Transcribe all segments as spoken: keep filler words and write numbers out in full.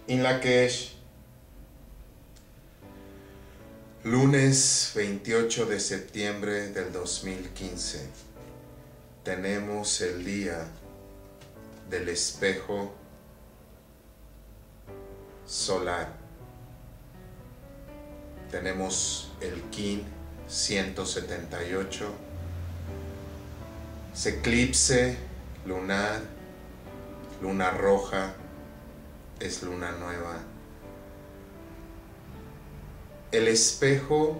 In Lak'ech, lunes veintiocho de septiembre del dos mil quince, tenemos el día del espejo solar. Tenemos el Kin ciento setenta y ocho, es eclipse lunar, luna roja, es luna nueva. El espejo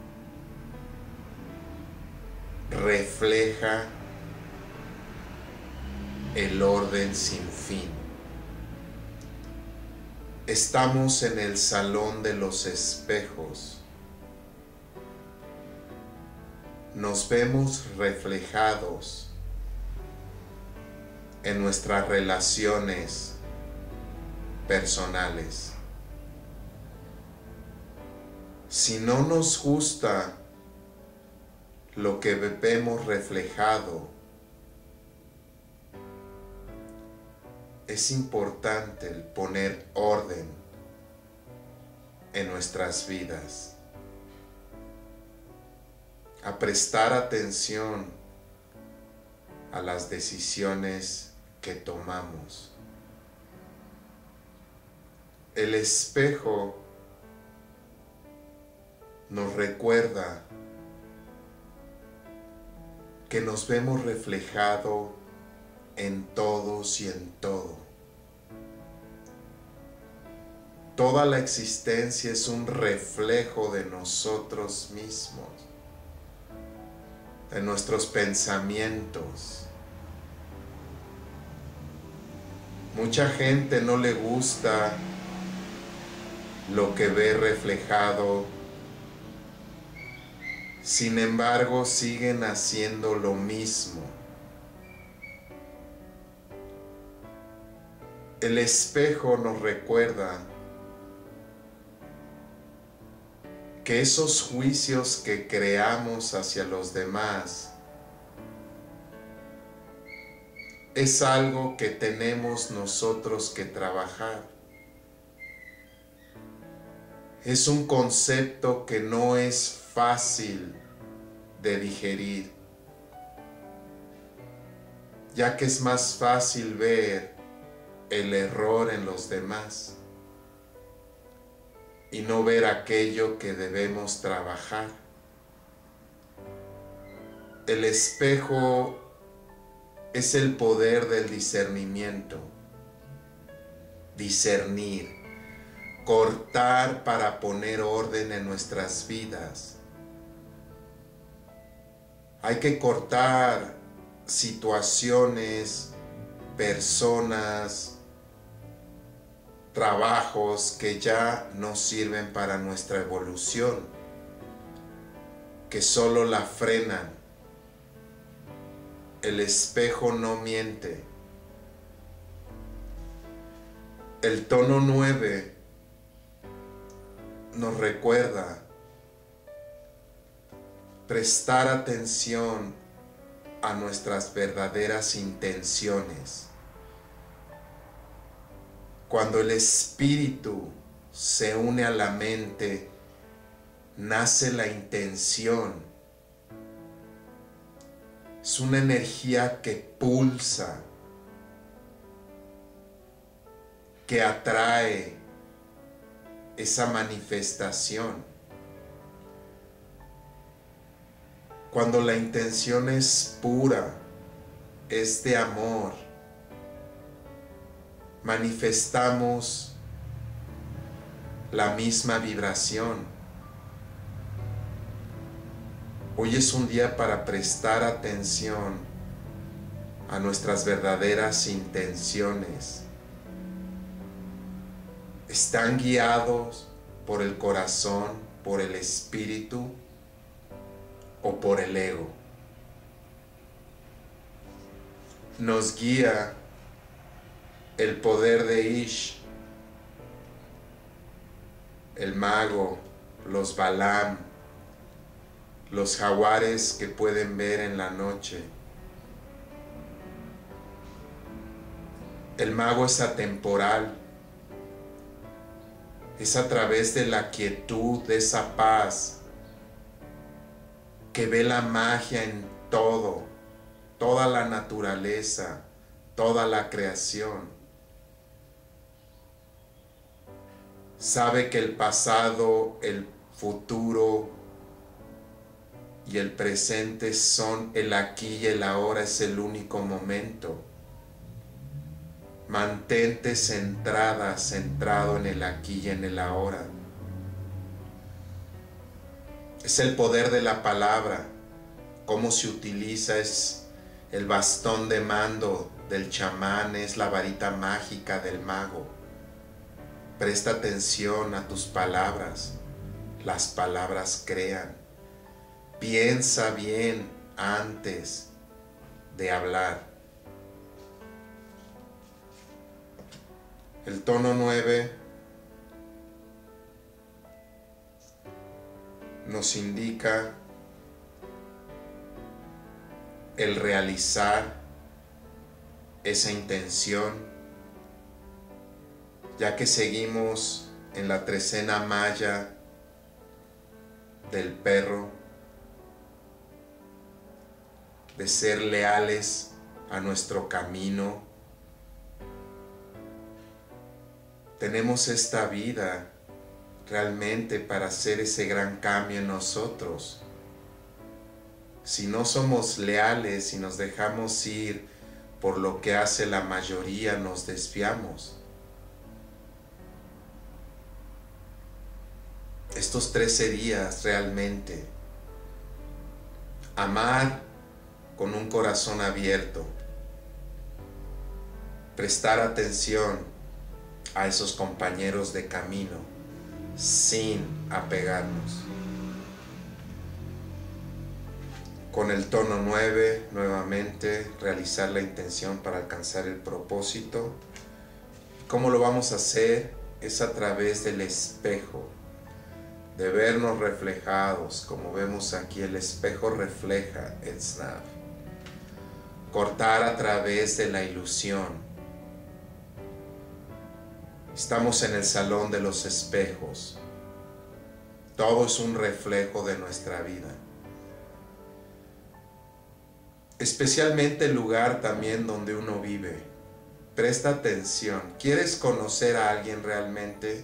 refleja el orden sin fin. Estamos en el salón de los espejos. Nos vemos reflejados en nuestras relaciones personales. Si no nos gusta lo que vemos reflejado, es importante el poner orden en nuestras vidas, a prestar atención a las decisiones que tomamos. El espejo nos recuerda que nos vemos reflejado en todos y en todo. Toda la existencia es un reflejo de nosotros mismos, de nuestros pensamientos. Mucha gente no le gusta lo que ve reflejado, sin embargo siguen haciendo lo mismo. El espejo nos recuerda que esos juicios que creamos hacia los demás es algo que tenemos nosotros que trabajar. Es un concepto que no es fácil de digerir, ya que es más fácil ver el error en los demás y no ver aquello que debemos trabajar. El espejo es el poder del discernimiento, discernir, cortar para poner orden en nuestras vidas. Hay que cortar situaciones, personas, trabajos que ya no sirven para nuestra evolución, que solo la frenan. El espejo no miente. El tono nueve nos recuerda prestar atención a nuestras verdaderas intenciones. Cuando el espíritu se une a la mente, nace la intención. Es una energía que pulsa, que atrae esa manifestación. Cuando la intención es pura, es de amor, manifestamos la misma vibración. Hoy es un día para prestar atención a nuestras verdaderas intenciones. ¿Están guiados por el corazón, por el espíritu o por el ego? Nos guía el poder de Ish, el mago, los Balam, los jaguares que pueden ver en la noche. El mago es atemporal, Es a través de la quietud, de esa paz, que ve la magia en todo, toda la naturaleza, toda la creación. Sabe que el pasado, el futuro y el presente son el aquí y el ahora, es el único momento. Mantente centrada, centrado en el aquí y en el ahora. Es el poder de la palabra. Cómo se utiliza, es el bastón de mando del chamán, es la varita mágica del mago. Presta atención a tus palabras. Las palabras crean. Piensa bien antes de hablar. El tono nueve nos indica el realizar esa intención, ya que seguimos en la trecena maya del perro, de ser leales a nuestro camino. Tenemos esta vida realmente para hacer ese gran cambio en nosotros. Si no somos leales y nos dejamos ir por lo que hace la mayoría, nos desviamos. Estos trece días realmente, amar con un corazón abierto, prestar atención a esos compañeros de camino sin apegarnos. Con el tono nueve, nuevamente, realizar la intención para alcanzar el propósito. ¿Cómo lo vamos a hacer? Es a través del espejo, de vernos reflejados, como vemos aquí, el espejo refleja el snap. Cortar a través de la ilusión. Estamos en el salón de los espejos. Todo es un reflejo de nuestra vida. Especialmente el lugar también donde uno vive. Presta atención. ¿Quieres conocer a alguien realmente?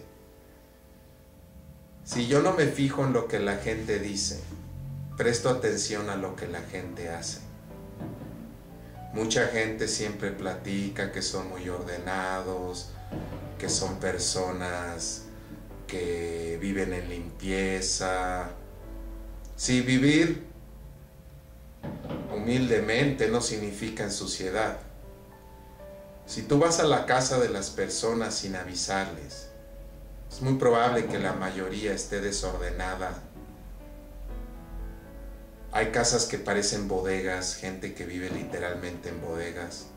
Si yo no me fijo en lo que la gente dice, presto atención a lo que la gente hace. Mucha gente siempre platica que son muy ordenados, que son personas que viven en limpieza. Sí, vivir humildemente no significa en suciedad. Si tú vas a la casa de las personas sin avisarles, es muy probable que la mayoría esté desordenada. Hay casas que parecen bodegas, gente que vive literalmente en bodegas.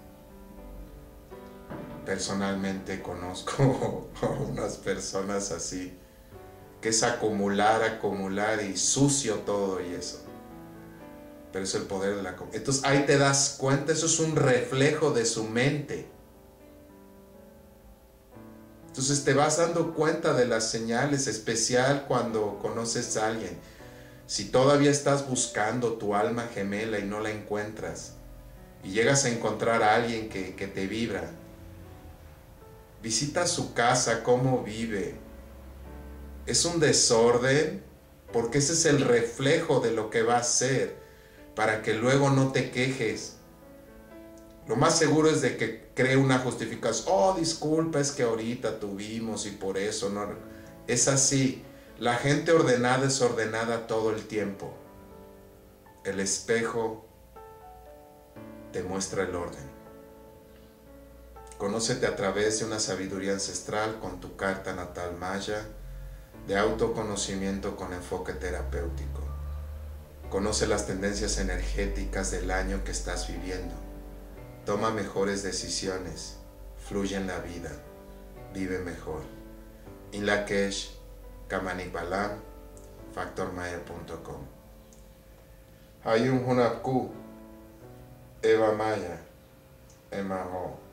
Personalmente conozco a unas personas así, que es acumular, acumular y sucio todo y eso. Pero es el poder de la comunidad. Entonces ahí te das cuenta, eso es un reflejo de su mente. Entonces te vas dando cuenta de las señales, especial cuando conoces a alguien. Si todavía estás buscando tu alma gemela y no la encuentras, y llegas a encontrar a alguien que, que te vibra, visita su casa, cómo vive. Es un desorden, porque ese es el reflejo de lo que va a ser, para que luego no te quejes. Lo más seguro es de que cree una justificación. Oh, disculpa, es que ahorita tuvimos y por eso no. Es así. La gente ordenada es ordenada todo el tiempo. El espejo te muestra el orden. Conócete a través de una sabiduría ancestral con tu carta natal maya, de autoconocimiento con enfoque terapéutico. Conoce las tendencias energéticas del año que estás viviendo. Toma mejores decisiones. Fluye en la vida. Vive mejor. In Lakesh, Kamanik Balam, factor maya punto com. Hayun Hunapku, Eva Maya, Emaho.